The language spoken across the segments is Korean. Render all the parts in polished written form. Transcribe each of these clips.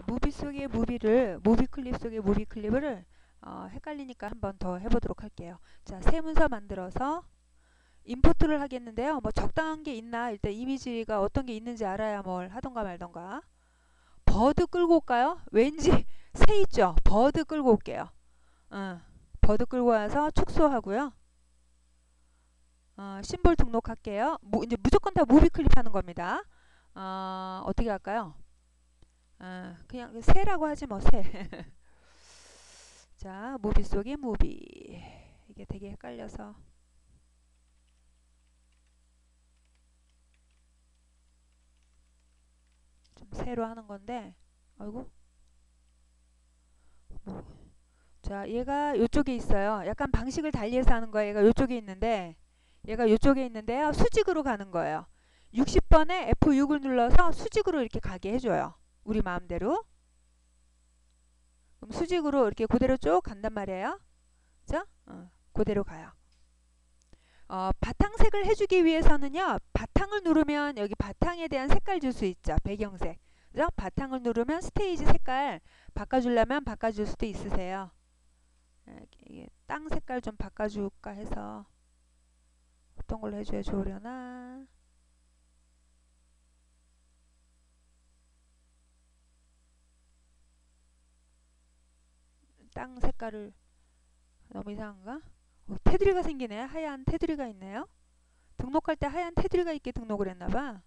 무비 속의 무비를 무비 클립 속의 무비 클립을 헷갈리니까 한번 더 해보도록 할게요. 자, 새 문서 만들어서 임포트를 하겠는데요. 뭐 적당한 게 있나 일단 이미지가 어떤 게 있는지 알아야 뭘 하던가 말던가. 버드 끌고 올까요? 왠지 새 있죠. 버드 끌고 올게요. 버드 끌고 와서 축소하고요. 심볼 등록할게요. 이제 무조건 다 무비 클립 하는 겁니다. 어떻게 할까요? 그냥 새라고 하지 뭐 새. 자, 무비 속의 무비. 이게 되게 헷갈려서. 좀 새로 하는 건데. 아이고. 자, 얘가 이쪽에 있어요. 약간 방식을 달리해서 하는 거예요. 얘가 이쪽에 있는데, 얘가 이쪽에 있는데요. 수직으로 가는 거예요. 60번에 F6을 눌러서 수직으로 이렇게 가게 해줘요. 우리 마음대로. 그럼 수직으로 이렇게 그대로 쭉 간단 말이에요. 그죠? 그대로 가요. 바탕색을 해주기 위해서는요. 바탕을 누르면 여기 바탕에 대한 색깔 줄 수 있죠. 배경색. 그죠? 바탕을 누르면 스테이지 색깔 바꿔주려면 바꿔줄 수도 있으세요. 이게 땅 색깔 좀 바꿔줄까 해서 어떤 걸로 해줘야 좋으려나. 땅 색깔을 너무 이상한가? 테두리가 생기네. 하얀 테두리가 있네요. 등록할 때 하얀 테두리가 있게 등록을 했나봐.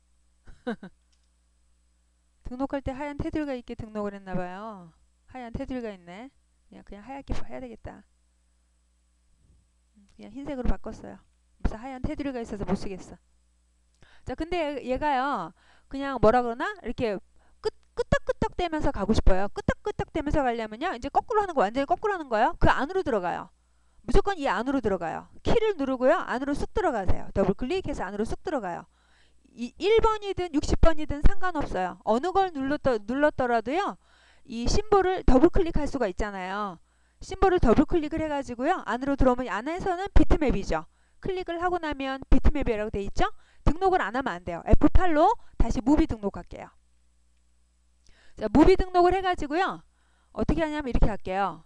등록할 때 하얀 테두리가 있게 등록을 했나봐요. 하얀 테두리가 있네. 그냥 하얗게 해야 되겠다. 그냥 흰색으로 바꿨어요. 무슨 하얀 테두리가 있어서 못 쓰겠어. 자, 근데 얘가요. 그냥 뭐라 그러나? 이렇게 끄떡끄떡 대면서 가고 싶어요. 끄떡끄떡 대면서 가려면요. 이제 거꾸로 하는 거 완전히 거꾸로 하는 거예요. 그 안으로 들어가요. 무조건 이 안으로 들어가요. 키를 누르고요. 안으로 쑥 들어가세요. 더블 클릭해서 안으로 쑥 들어가요. 1번이든 60번이든 상관없어요. 어느 걸 눌렀더라도요. 이 심볼을 더블 클릭할 수가 있잖아요. 심볼을 더블 클릭을 해가지고요. 안으로 들어오면 안에서는 비트맵이죠. 클릭을 하고 나면 비트맵이라고 돼 있죠. 등록을 안 하면 안 돼요. F8로 다시 무비 등록할게요. 자, 무비 등록을 해가지고요. 어떻게 하냐면 이렇게 할게요.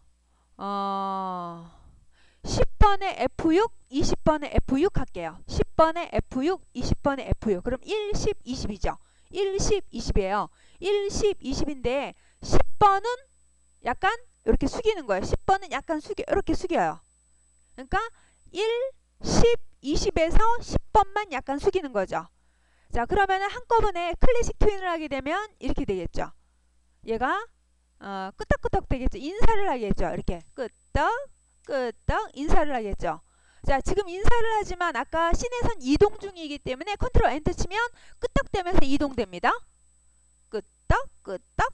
10번에 F6, 20번에 F6 할게요. 10번에 F6, 20번에 F6. 그럼 1, 10, 20이죠. 1, 10, 20이에요. 1, 10, 20인데 10번은 약간 이렇게 숙이는 거예요. 10번은 약간 이렇게 숙여요. 그러니까 1, 10, 20에서 10번만 약간 숙이는 거죠. 자, 그러면 한꺼번에 클래식 트윈을 하게 되면 이렇게 되겠죠. 얘가 끄떡끄떡 되겠죠. 인사를 하겠죠. 이렇게 끄떡 인사를 하겠죠. 자, 지금 인사를 하지만 아까 시내선 이동 중이기 때문에 컨트롤 엔터 치면 끄떡대면서 이동됩니다. 끄떡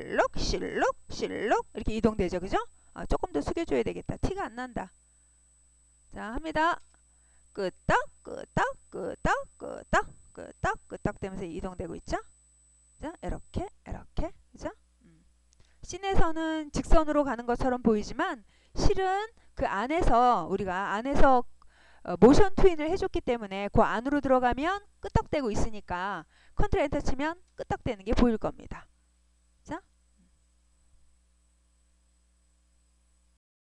실룩 이렇게 이동되죠. 그죠? 조금 더 숙여줘야 되겠다. 티가 안 난다. 자, 합니다. 끄떡 되면서 이동되고 있죠. 자, 이렇게 그죠? 시내선은 직선으로 가는 것처럼 보이지만 실은 그 안에서 우리가 안에서 모션 트윈을 해줬기 때문에 그 안으로 들어가면 끄떡대고 있으니까 컨트롤 엔터 치면 끄떡대는 게 보일 겁니다.